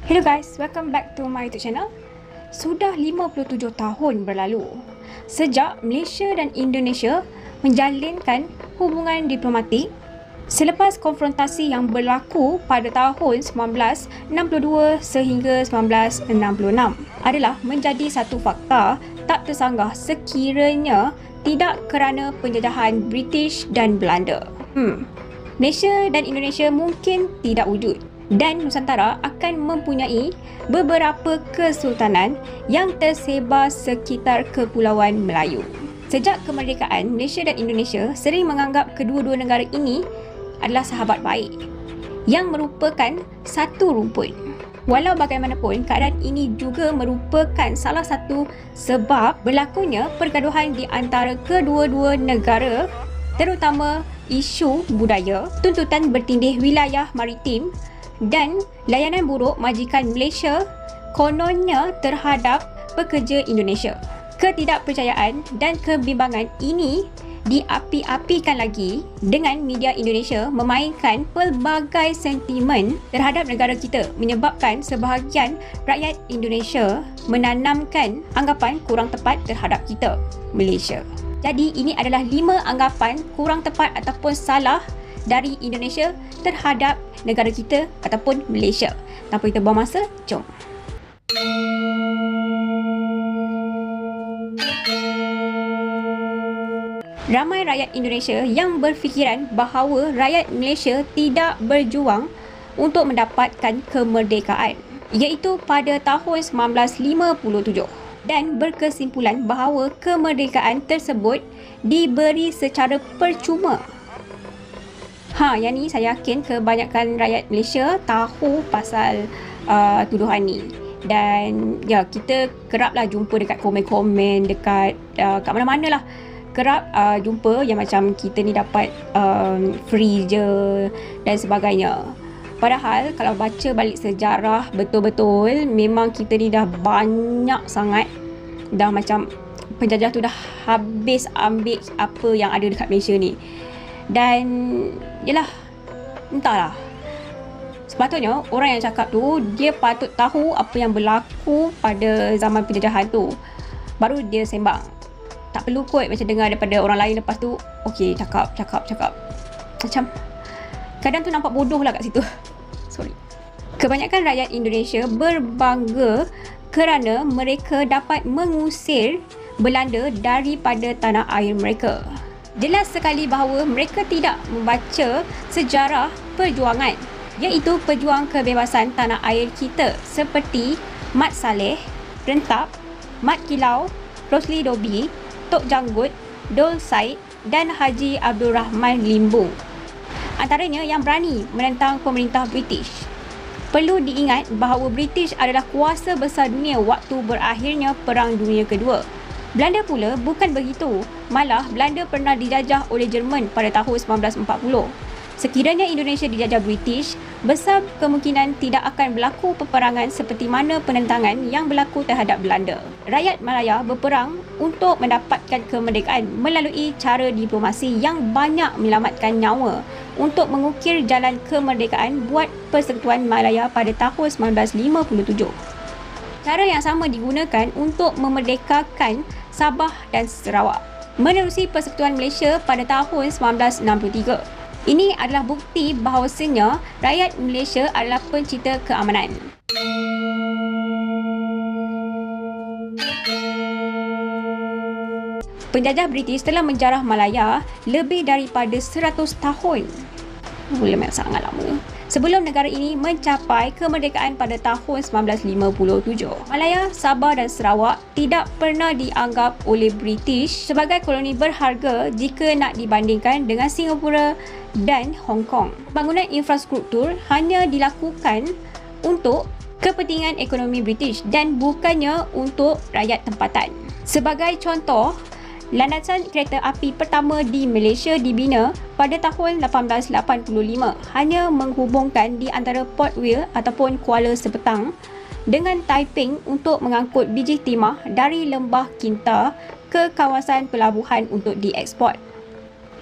Hello guys, welcome back to my YouTube channel. Sudah 57 tahun berlalu sejak Malaysia dan Indonesia menjalinkan hubungan diplomatik selepas konfrontasi yang berlaku pada tahun 1962 sehingga 1966 adalah menjadi satu fakta tak tersanggah sekiranya tidak kerana penjajahan British dan Belanda. Malaysia dan Indonesia mungkin tidak wujud dan Nusantara akan mempunyai beberapa kesultanan yang tersebar sekitar Kepulauan Melayu. Sejak kemerdekaan, Malaysia dan Indonesia sering menganggap kedua-dua negara ini adalah sahabat baik yang merupakan satu rumpun. Walau bagaimanapun, keadaan ini juga merupakan salah satu sebab berlakunya pergaduhan di antara kedua-dua negara, terutama isu budaya, tuntutan bertindih wilayah maritim dan layanan buruk majikan Malaysia kononnya terhadap pekerja Indonesia. Ketidakpercayaan dan kebimbangan ini diapi-apikan lagi dengan media Indonesia memainkan pelbagai sentimen terhadap negara kita, menyebabkan sebahagian rakyat Indonesia menanamkan anggapan kurang tepat terhadap kita, Malaysia. Jadi ini adalah 5 anggapan kurang tepat ataupun salah dari Indonesia terhadap negara kita ataupun Malaysia. Tanpa kita buang masa, jom. Ramai rakyat Indonesia yang berfikiran bahawa rakyat Malaysia tidak berjuang untuk mendapatkan kemerdekaan, iaitu pada tahun 1957, dan berkesimpulan bahawa kemerdekaan tersebut diberi secara percuma. Yang ni saya yakin kebanyakan rakyat Malaysia tahu pasal tuduhan ni. Dan ya, kita keraplah jumpa dekat komen-komen, dekat kat mana-mana lah. Kerap jumpa yang macam kita ni dapat free je dan sebagainya. Padahal kalau baca balik sejarah betul-betul, memang kita ni dah banyak sangat, dah macam penjajah tu dah habis ambil apa yang ada dekat Malaysia ni. Dan yelah, entahlah, sepatutnya orang yang cakap tu dia patut tahu apa yang berlaku pada zaman penjajahan tu, baru dia sembang. Tak perlu kot macam dengar daripada orang lain lepas tu okey cakap. Macam kadang tu nampak bodoh lah kat situ. Sorry. Kebanyakan rakyat Indonesia berbangga kerana mereka dapat mengusir Belanda daripada tanah air mereka. Jelas sekali bahawa mereka tidak membaca sejarah perjuangan, iaitu pejuang kebebasan tanah air kita seperti Mat Saleh, Rentap, Mat Kilau, Rosli Dobi, Tok Janggut, Dol Said dan Haji Abdul Rahman Limbung. Antaranya yang berani menentang pemerintah British. Perlu diingat bahawa British adalah kuasa besar dunia waktu berakhirnya Perang Dunia Kedua. Belanda pula bukan begitu. Malah Belanda pernah dijajah oleh Jerman pada tahun 1940. Sekiranya Indonesia dijajah British, besar kemungkinan tidak akan berlaku peperangan seperti mana penentangan yang berlaku terhadap Belanda. Rakyat Malaya berperang untuk mendapatkan kemerdekaan melalui cara diplomasi yang banyak menyelamatkan nyawa untuk mengukir jalan kemerdekaan buat Persekutuan Malaya pada tahun 1957. Cara yang sama digunakan untuk memerdekakan Sabah dan Sarawak menerusi Persekutuan Malaysia pada tahun 1963. Ini adalah bukti bahawasanya rakyat Malaysia adalah pencinta keamanan. Penjajah British telah menjarah Malaya lebih daripada 100 tahun. Sangat lama. Sebelum negara ini mencapai kemerdekaan pada tahun 1957. Malaya, Sabah dan Sarawak tidak pernah dianggap oleh British sebagai koloni berharga jika nak dibandingkan dengan Singapura dan Hong Kong. Bangunan infrastruktur hanya dilakukan untuk kepentingan ekonomi British dan bukannya untuk rakyat tempatan. Sebagai contoh, landasan kereta api pertama di Malaysia dibina pada tahun 1885, hanya menghubungkan di antara Port Vila ataupun Kuala Sepetang dengan Taiping untuk mengangkut biji timah dari Lembah Kinta ke kawasan pelabuhan untuk dieksport.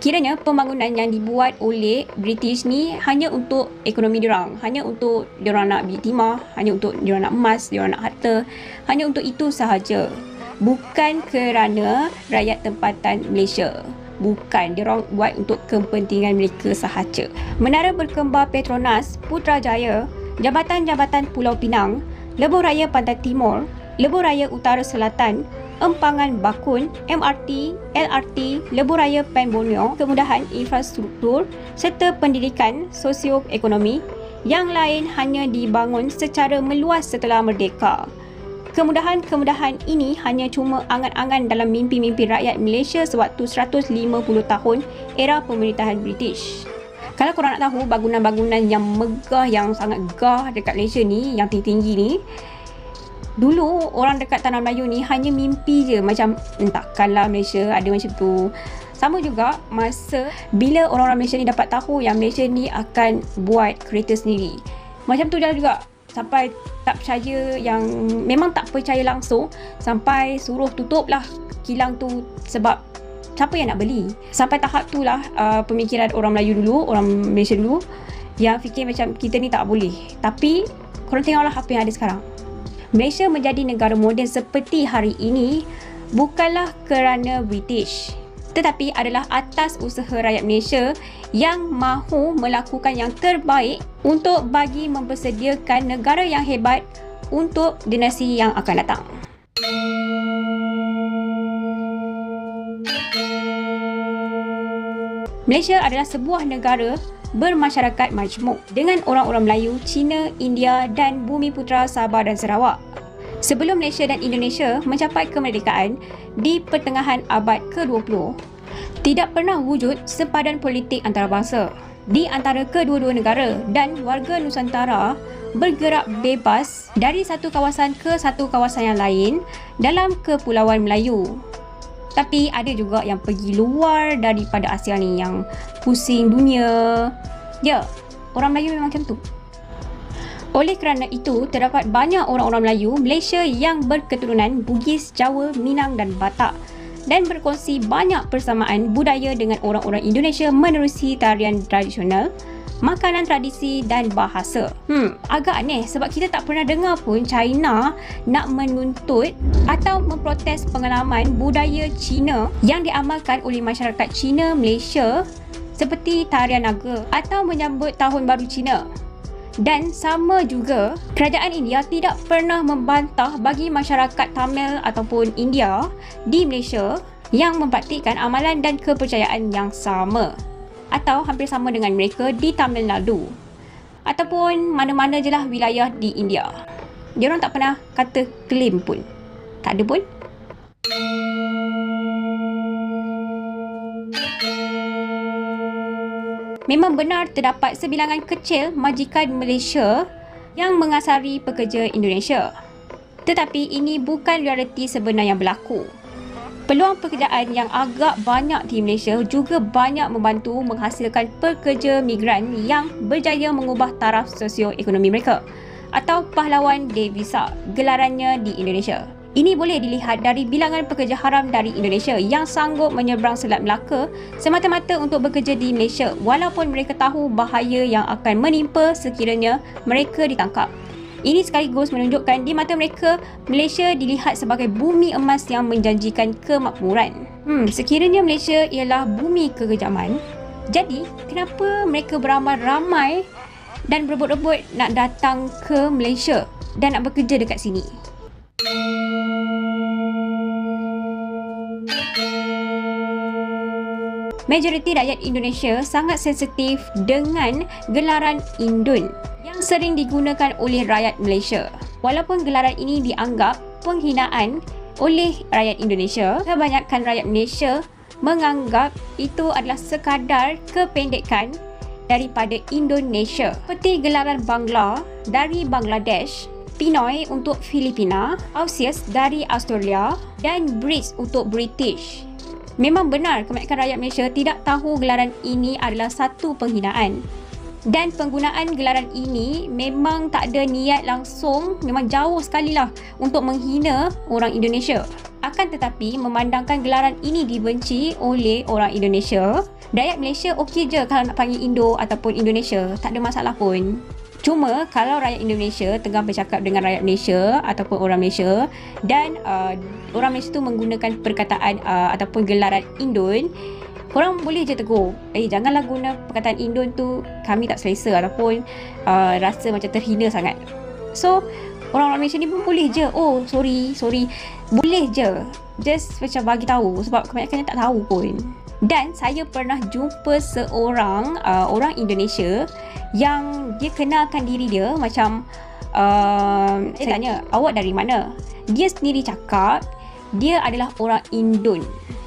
Kiranya pembangunan yang dibuat oleh British ni hanya untuk ekonomi diorang, hanya untuk diorang nak beli timah, hanya untuk diorang nak emas, diorang nak harta, hanya untuk itu sahaja. Bukan kerana rakyat tempatan Malaysia. Bukan, diorang buat untuk kepentingan mereka sahaja. Menara berkembar Petronas, Putrajaya, Jabatan-Jabatan Pulau Pinang, Lebuh Raya Pantai Timur, Lebuh Raya Utara Selatan, Empangan Bakun, MRT, LRT, Lebuh Raya Pen Borneo, kemudahan infrastruktur serta pendidikan sosioekonomi yang lain hanya dibangun secara meluas setelah merdeka. Kemudahan-kemudahan ini hanya cuma angan-angan dalam mimpi-mimpi rakyat Malaysia sewaktu 150 tahun era pemerintahan British. Kalau korang nak tahu bangunan-bangunan yang megah, yang sangat gah dekat Malaysia ni, yang tinggi-tinggi ni, dulu orang dekat Tanah Melayu ni hanya mimpi je, macam takkanlah Malaysia ada macam tu. Sama juga masa bila orang-orang Malaysia ni dapat tahu yang Malaysia ni akan buat kereta sendiri. Macam tu juga sampai tak percaya, yang memang tak percaya langsung, sampai suruh tutup lah kilang tu sebab siapa yang nak beli. Sampai tahap tu lah pemikiran orang Melayu dulu, orang Malaysia dulu yang fikir macam kita ni tak boleh. Tapi korang tengoklah apa yang ada sekarang. Malaysia menjadi negara moden seperti hari ini bukanlah kerana British, tetapi adalah atas usaha rakyat Malaysia yang mahu melakukan yang terbaik untuk bagi mempersediakan negara yang hebat untuk dinasti yang akan datang. Malaysia adalah sebuah negara bermasyarakat majmuk dengan orang-orang Melayu, Cina, India dan Bumiputera Sabah dan Sarawak. Sebelum Malaysia dan Indonesia mencapai kemerdekaan di pertengahan abad ke-20, tidak pernah wujud sempadan politik antarabangsa di antara kedua-dua negara dan warga Nusantara bergerak bebas dari satu kawasan ke satu kawasan yang lain dalam Kepulauan Melayu. Tapi ada juga yang pergi luar daripada Asia ni, yang pusing dunia. Ya, orang Melayu memang macam tu. Oleh kerana itu, terdapat banyak orang-orang Melayu Malaysia yang berketurunan Bugis, Jawa, Minang dan Batak dan berkongsi banyak persamaan budaya dengan orang-orang Indonesia menerusi tarian tradisional, makanan tradisi dan bahasa. Agak aneh sebab kita tak pernah dengar pun China nak menuntut atau memprotes pengalaman budaya Cina yang diamalkan oleh masyarakat Cina Malaysia seperti tarian naga atau menyambut Tahun Baru Cina. Dan sama juga, kerajaan India tidak pernah membantah bagi masyarakat Tamil ataupun India di Malaysia yang mempraktikkan amalan dan kepercayaan yang sama atau hampir sama dengan mereka di Tamil Nadu ataupun mana-mana je lah wilayah di India. Diorang tak pernah kata claim pun. Tak ada pun. Memang benar terdapat sebilangan kecil majikan Malaysia yang mengasari pekerja Indonesia. Tetapi ini bukan realiti sebenar yang berlaku. Peluang pekerjaan yang agak banyak di Malaysia juga banyak membantu menghasilkan pekerja migran yang berjaya mengubah taraf sosioekonomi mereka atau pahlawan devisa gelarannya di Indonesia. Ini boleh dilihat dari bilangan pekerja haram dari Indonesia yang sanggup menyeberang Selat Melaka semata-mata untuk bekerja di Malaysia walaupun mereka tahu bahaya yang akan menimpa sekiranya mereka ditangkap. Ini sekaligus menunjukkan di mata mereka Malaysia dilihat sebagai bumi emas yang menjanjikan kemakmuran. Sekiranya Malaysia ialah bumi kekejaman, jadi kenapa mereka beramai-ramai dan berebut-rebut nak datang ke Malaysia dan nak bekerja dekat sini? Majoriti rakyat Indonesia sangat sensitif dengan gelaran Indun yang sering digunakan oleh rakyat Malaysia. Walaupun gelaran ini dianggap penghinaan oleh rakyat Indonesia, kebanyakan rakyat Malaysia menganggap itu adalah sekadar kependekan daripada Indonesia. Seperti gelaran Bangla dari Bangladesh, Pinoy untuk Filipina, Ausias dari Australia dan Brits untuk British. Memang benar kebanyakan rakyat Malaysia tidak tahu gelaran ini adalah satu penghinaan. Dan penggunaan gelaran ini memang tak ada niat langsung, memang jauh sekali lah untuk menghina orang Indonesia. Akan tetapi, memandangkan gelaran ini dibenci oleh orang Indonesia, rakyat Malaysia okey je kalau nak panggil Indo ataupun Indonesia, tak ada masalah pun. Cuma kalau rakyat Indonesia tengah bercakap dengan rakyat Malaysia ataupun orang Malaysia dan orang Malaysia tu menggunakan perkataan ataupun gelaran Indon, korang boleh je tegur, janganlah guna perkataan Indon tu, kami tak selesa ataupun rasa macam terhina sangat. So orang-orang Malaysia ni pun boleh je, oh sorry, boleh je, just macam bagi tahu, sebab kebanyakan tak tahu pun. Dan saya pernah jumpa seorang orang Indonesia yang dia kenalkan diri dia macam saya tanya, awak dari mana? Dia sendiri cakap dia adalah orang Indon.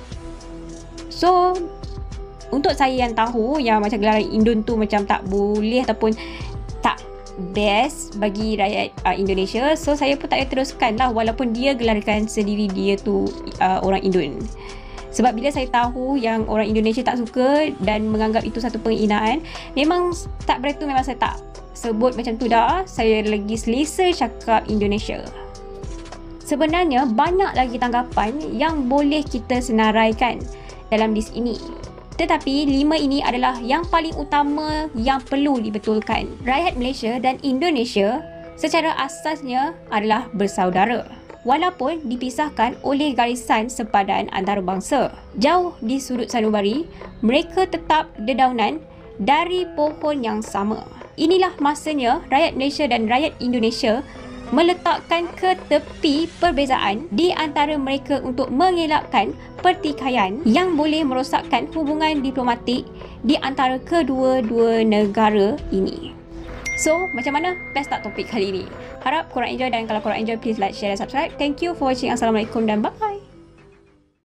So untuk saya yang tahu yang macam gelaran Indon tu macam tak boleh ataupun tak best bagi rakyat Indonesia, so saya pun tak payah teruskan lah walaupun dia gelarkan sendiri dia tu orang Indon. Sebab bila saya tahu yang orang Indonesia tak suka dan menganggap itu satu penghinaan, memang tak berarti tu memang saya tak sebut macam tu dah. Saya lagi selesa cakap Indonesia. Sebenarnya banyak lagi tanggapan yang boleh kita senaraikan dalam list ini. Tetapi 5 ini adalah yang paling utama yang perlu dibetulkan. Rakyat Malaysia dan Indonesia secara asasnya adalah bersaudara, walaupun dipisahkan oleh garisan sepadan antarabangsa. Jauh di sudut sanubari, mereka tetap dedaunan dari pohon yang sama. Inilah masanya rakyat Malaysia dan rakyat Indonesia meletakkan ke tepi perbezaan di antara mereka untuk mengelakkan pertikaian yang boleh merosakkan hubungan diplomatik di antara kedua-dua negara ini. So, macam mana? Best tak topik kali ini? Harap korang enjoy, dan kalau korang enjoy, please like, share dan subscribe. Thank you for watching. Assalamualaikum dan bye.